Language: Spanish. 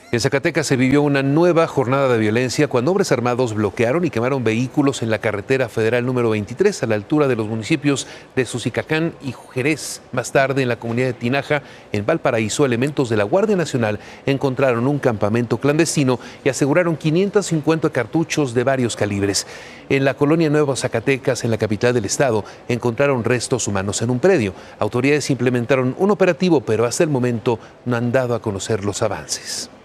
En Zacatecas se vivió una nueva jornada de violencia cuando hombres armados bloquearon y quemaron vehículos en la carretera federal número 23 a la altura de los municipios de Susicacán y Jerez. Más tarde, en la comunidad de Tinaja, en Valparaíso, elementos de la Guardia Nacional encontraron un campamento clandestino y aseguraron 550 cartuchos de varios calibres. En la colonia Nueva Zacatecas, en la capital del estado, encontraron restos humanos en un predio. Autoridades implementaron un operativo, pero hasta el momento no han dado a conocer los avances.